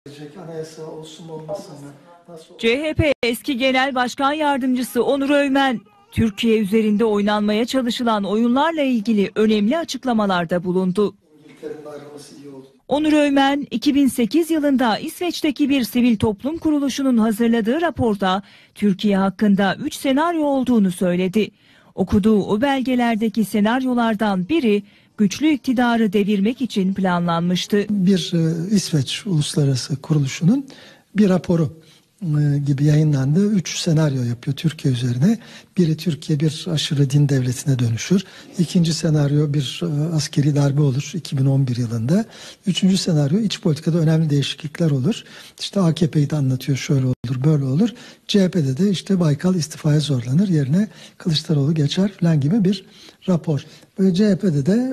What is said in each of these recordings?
Anayasa olsun mu olmasın mı? Nasıl? CHP eski Genel Başkan Yardımcısı Onur Öymen, Türkiye üzerinde oynanmaya çalışılan oyunlarla ilgili önemli açıklamalarda bulundu. İngiltere'nin ayrılması iyi oldu. Onur Öymen, 2008 yılında İsveç'teki bir sivil toplum kuruluşunun hazırladığı raporda Türkiye hakkında 3 senaryo olduğunu söyledi. Okuduğu o belgelerdeki senaryolardan biri güçlü iktidarı devirmek için planlanmıştı. Bir İsveç Uluslararası Kuruluşu'nun bir raporu gibi yayınlandı. 3 senaryo yapıyor Türkiye üzerine. Biri Türkiye bir aşırı din devletine dönüşür. İkinci senaryo bir askeri darbe olur 2011 yılında. Üçüncü senaryo iç politikada önemli değişiklikler olur. İşte AKP'yi de anlatıyor, şöyle olur böyle olur. CHP'de de işte Baykal istifaya zorlanır, yerine Kılıçdaroğlu geçer falan gibi bir rapor. Ve CHP'de de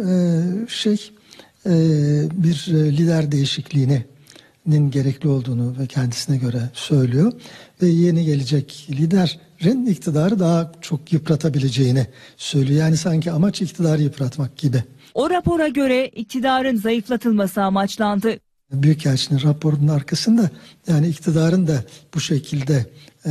bir lider değişikliğinin gerekli olduğunu ve kendisine göre söylüyor. Ve yeni gelecek liderin iktidarı daha çok yıpratabileceğini söylüyor. Yani sanki amaç iktidarı yıpratmak gibi. O rapora göre iktidarın zayıflatılması amaçlandı. Büyükelçinin raporunun arkasında yani iktidarın da bu şekilde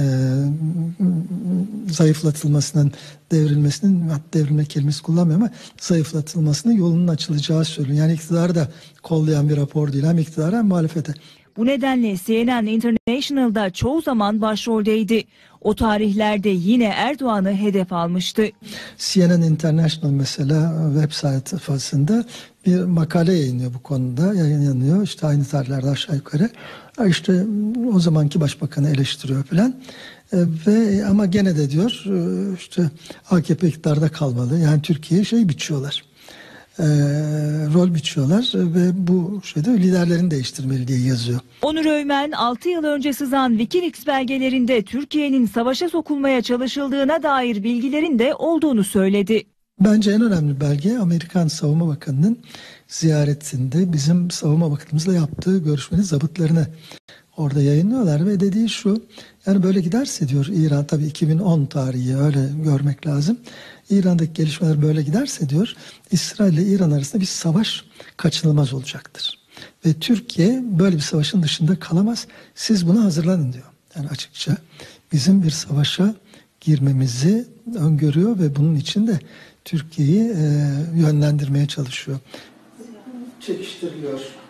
zayıflatılmasının, devrilme kelimesi kullanmıyorum ama zayıflatılmasının yolunun açılacağı söyleniyor. Yani iktidarı da kollayan bir rapor değil, hem iktidara hem muhalefete. Bu nedenle CNN International'da çoğu zaman başroldeydi. O tarihlerde yine Erdoğan'ı hedef almıştı. CNN International mesela web sayfasında bir makale yayınlıyor bu konuda. Yayınlanıyor işte aynı tarihlerde aşağı yukarı. İşte o zamanki başbakanı eleştiriyor falan. Ama gene de diyor işte AKP iktidarda kalmalı. Yani Türkiye'ye biçiyorlar. Rol biçiyorlar ve bu liderlerini değiştirmeli diye yazıyor. Onur Öymen 6 yıl önce sızan Wikileaks belgelerinde Türkiye'nin savaşa sokulmaya çalışıldığına dair bilgilerin de olduğunu söyledi. Bence en önemli belge Amerikan Savunma Bakanı'nın ziyaretinde bizim Savunma Bakanımızla yaptığı görüşmenin zabıtlarını orada yayınlıyorlar ve dediği şu, yani böyle giderse diyor İran, tabii 2010 tarihi öyle görmek lazım. İran'daki gelişmeler böyle giderse diyor İsrail ile İran arasında bir savaş kaçınılmaz olacaktır. Ve Türkiye böyle bir savaşın dışında kalamaz. Siz buna hazırlanın diyor. Yani açıkça bizim bir savaşa girmemizi öngörüyor ve bunun için de Türkiye'yi yönlendirmeye çalışıyor. Çekiştiriliyor.